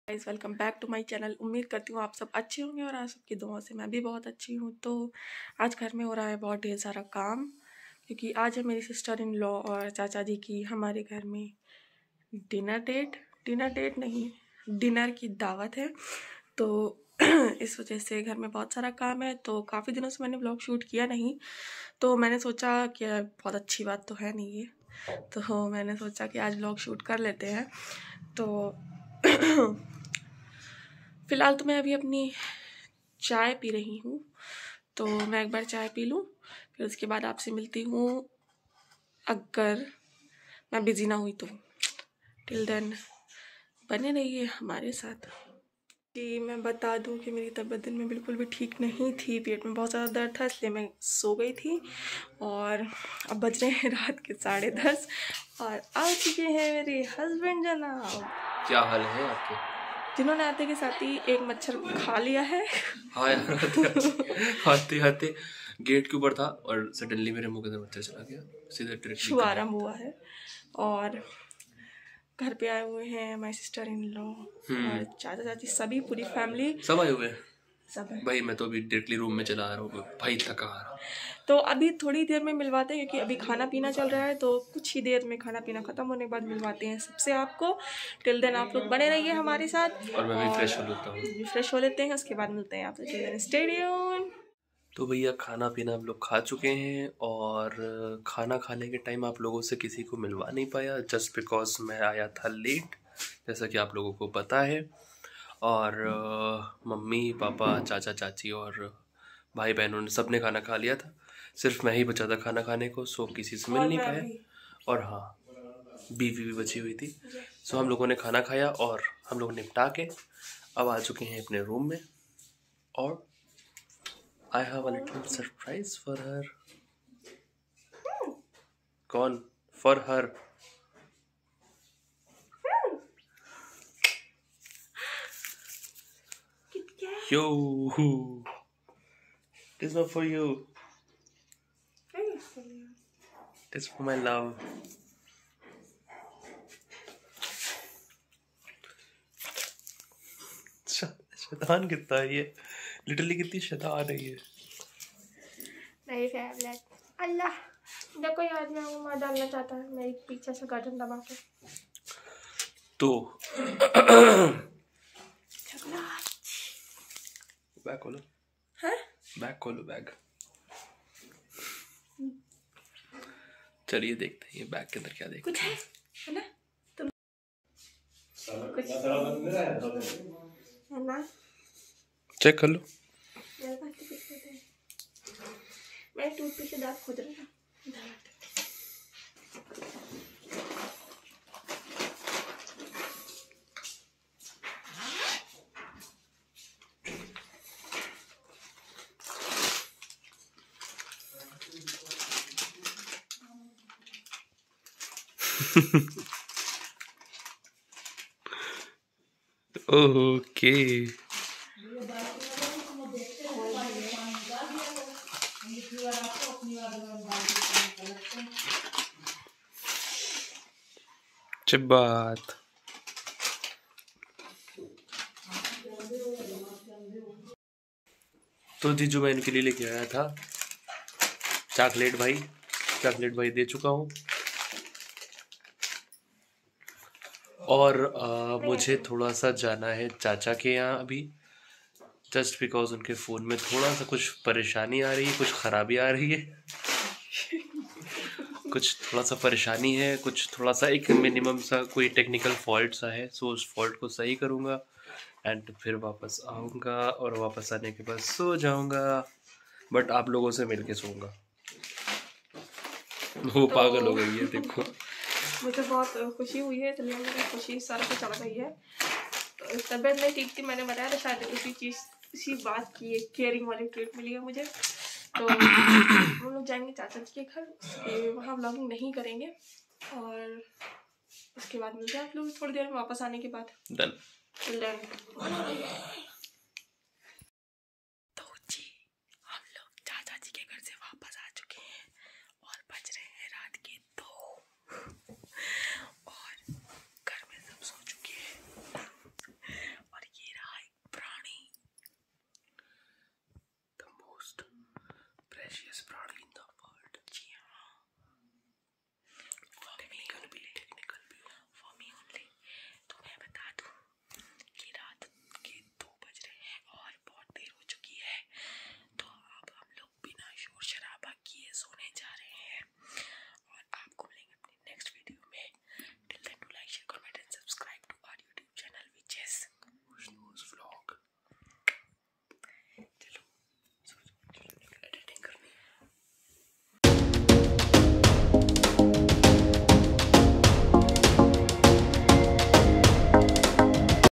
Guys welcome back to my channel. उम्मीद करती हूँ आप सब अच्छे होंगे और आप सबकी दुआओं से मैं भी बहुत अच्छी हूँ। तो आज घर में हो रहा है बहुत ढेर सारा काम, क्योंकि आज है मेरी सिस्टर इन लॉ और चाचा जी की हमारे घर में डिनर की दावत है। तो इस वजह से घर में बहुत सारा काम है। तो काफ़ी दिनों से मैंने व्लॉग शूट किया नहीं, तो मैंने सोचा कि बहुत अच्छी बात तो है नहीं ये, तो मैंने सोचा कि आज व्लॉग शूट कर लेते हैं। तो फ़िलहाल तो मैं अभी अपनी चाय पी रही हूँ, तो मैं एक बार चाय पी लूँ, फिर उसके बाद आपसे मिलती हूँ अगर मैं बिज़ी ना हुई तो। टिल देन बने रहिए हमारे साथ। जी मैं बता दूं कि मेरी तबीयत दिन में बिल्कुल भी ठीक नहीं थी, पेट में बहुत ज़्यादा दर्द था, इसलिए मैं सो गई थी। और अब बज रहे हैं रात के 10:30 और आ चुके हैं मेरे हस्बैंड जनाब। क्या हाल है आपके? जिन्होंने आते के साथ ही एक मच्छर खा लिया है। हाँ यार, आते आते गेट के ऊपर था और सडनली मेरे मुंह के अंदर मच्छर चला गया, सीधा डायरेक्टली शुभारंभ हुआ है। और घर पे आए हुए हैं माय सिस्टर इन लॉ और चाचा चाची, सभी पूरी फैमिली सब आए हुए हैं। सब है भाई मैं तो अभी डायरेक्टली रूम में चला आ रहा हूँ, भाई थका आ रहा हूँ। तो अभी थोड़ी देर में मिलवाते हैं, क्योंकि अभी खाना पीना चल रहा है, तो कुछ ही देर में खाना पीना खत्म होने के बाद मिलवाते हैं सबसे आपको। टिल देन आप लोग बने रहिए हमारे साथ और मैं भी फ्रेश हो लेता हूँ। फ्रेश हो लेते हैं, उसके बाद मिलते हैं आपसे। Till then stay tuned. तो भैया खाना पीना हम लोग खा चुके हैं और खाना खाने के टाइम आप लोगों से किसी को मिलवा नहीं पाया, जस्ट बिकॉज मैं आया था लेट, जैसा कि आप लोगों को पता है। और मम्मी पापा चाचा चाची और भाई बहनों ने सब ने खाना खा लिया था, सिर्फ मैं ही बचा था खाना खाने को, सो किसी से मिल नहीं पाया। और हाँ, बीवी भी बची हुई थी। सो हम लोगों ने खाना खाया और हम लोग निपटा के अब आ चुके हैं अपने रूम में। और I have a little surprise for her. कौन? For her. Yo. This is not for you. This is for my love. शैतान कितना है ये, लिटरली कितनी शैतान है ये। मेरी फेवरेट। अल्लाह देखो यार, मैं वो मार डालना चाहता है मेरी पीछे से गर्दन दबा के। तो बैग खोलो। हैं? बैग खोलो बैग। चलिए देखते हैं ये बैग के अंदर क्या देखते हैं। कुछ है ना? तुम कुछ है ना? चेक कर लो। मैं टूथपिक से दांत खोद रहा था। ओके बात। तो जी जो मैं इनके लिए लेके आया था चॉकलेट भाई दे चुका हूँ। और मुझे थोड़ा सा जाना है चाचा के यहाँ अभी, जस्ट बिकॉज उनके फ़ोन में थोड़ा सा कुछ परेशानी आ रही है, कुछ ख़राबी आ रही है। कुछ थोड़ा सा परेशानी है, कुछ थोड़ा सा एक मिनिमम सा कोई टेक्निकल फॉल्ट सा है। सो उस फॉल्ट को सही करूँगा एंड फिर वापस आऊँगा और वापस आने के बाद सो जाऊँगा, बट आप लोगों से मिल के सोऊंगा। वो पागल हो गई है देखो। मुझे बहुत खुशी हुई है, इसलिए मेरी खुशी सारा कुछ चला गई है। तो तबीयत नहीं ठीक थी, मैंने बताया था शायद, उसी बात की एक केयरिंग वाली ट्रीट मिली है मुझे। तो हम लोग जाएंगे चाचा जी के घर, वहाँ व्लॉगिंग नहीं करेंगे और उसके बाद मिलते हैं आप लोग थोड़ी देर में वापस आने के बाद। डन।